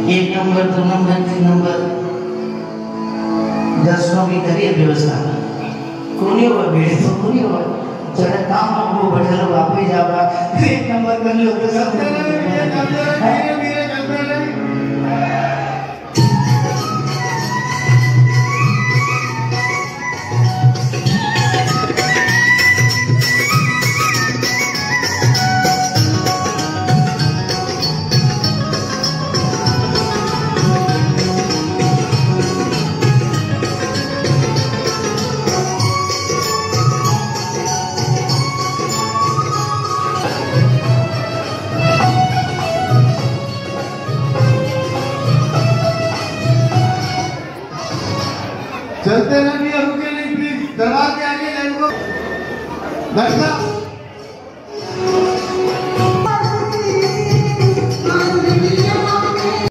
1 number 2 number 3 number दर्शनों की करिए व्यवस्था कोनी हुआ बेड़े तो कोनी हुआ जरा काम हमको बैठे लोग आप ही जाओगा 1 नंबर कर लो तो सब चलते रहिए, रुके नहीं प्लीज। दरबार के आगे लाइन को बैठना।